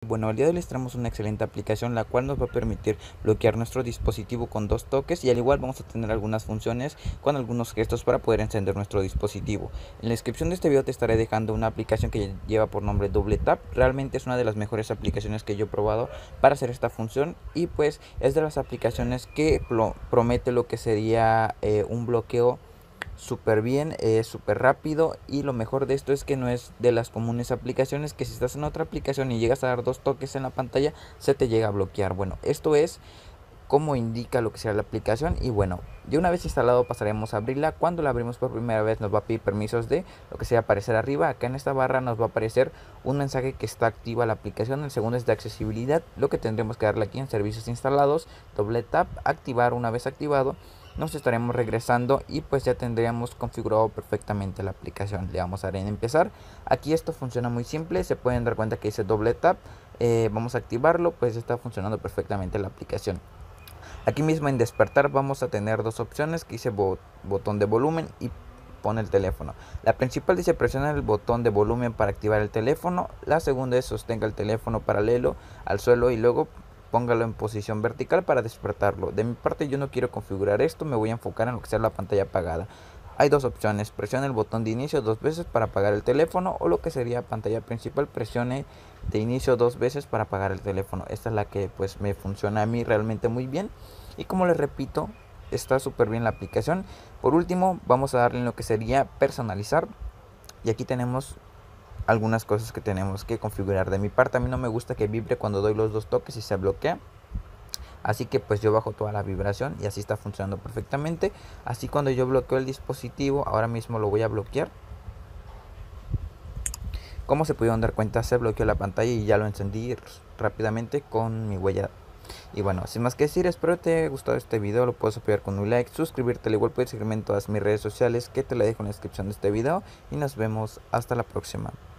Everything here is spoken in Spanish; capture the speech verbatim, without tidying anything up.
Bueno, el día de hoy les traemos una excelente aplicación la cual nos va a permitir bloquear nuestro dispositivo con dos toques y al igual vamos a tener algunas funciones con algunos gestos para poder encender nuestro dispositivo. En la descripción de este video te estaré dejando una aplicación que lleva por nombre Double Tap. Realmente es una de las mejores aplicaciones que yo he probado para hacer esta función y pues es de las aplicaciones que pro promete lo que sería eh, un bloqueo súper bien, es súper rápido y lo mejor de esto es que no es de las comunes aplicaciones que si estás en otra aplicación y llegas a dar dos toques en la pantalla se te llega a bloquear. Bueno, esto es como indica lo que será la aplicación y bueno, de una vez instalado pasaremos a abrirla. Cuando la abrimos por primera vez nos va a pedir permisos de lo que sea aparecer arriba. Acá en esta barra nos va a aparecer un mensaje que está activa la aplicación. El segundo es de accesibilidad, lo que tendremos que darle aquí en servicios instalados, doble tap, activar. Una vez activado nos estaremos regresando y pues ya tendríamos configurado perfectamente la aplicación. Le vamos a dar en empezar. Aquí esto funciona muy simple, se pueden dar cuenta que dice doble tap. Eh, vamos a activarlo, pues está funcionando perfectamente la aplicación. Aquí mismo en despertar vamos a tener dos opciones que dice bo botón de volumen y pone el teléfono. La principal dice presionar el botón de volumen para activar el teléfono. La segunda es sostenga el teléfono paralelo al suelo y luego póngalo en posición vertical para despertarlo. De mi parte yo no quiero configurar esto, me voy a enfocar en lo que sea la pantalla apagada. Hay dos opciones, presione el botón de inicio dos veces para apagar el teléfono o lo que sería pantalla principal, presione de inicio dos veces para apagar el teléfono. Esta es la que pues me funciona a mí realmente muy bien y como les repito está súper bien la aplicación. Por último vamos a darle en lo que sería personalizar y aquí tenemos algunas cosas que tenemos que configurar. De mi parte a mí no me gusta que vibre cuando doy los dos toques y se bloquea, así que pues yo bajo toda la vibración y así está funcionando perfectamente. Así cuando yo bloqueo el dispositivo, ahora mismo lo voy a bloquear. Como se pudieron dar cuenta, se bloqueó la pantalla y ya lo encendí rápidamente con mi huella. Y bueno, sin más que decir, espero te haya gustado este video, lo puedes apoyar con un like, suscribirte, al igual puedes seguirme en todas mis redes sociales que te la dejo en la descripción de este video y nos vemos hasta la próxima.